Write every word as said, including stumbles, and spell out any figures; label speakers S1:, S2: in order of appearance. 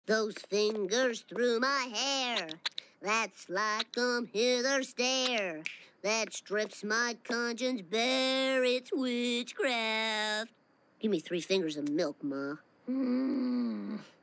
S1: Those fingers through my hair, that's like um hither stare. That strips my conscience bare, it's witchcraft. Give me three fingers of milk, Ma. Mm.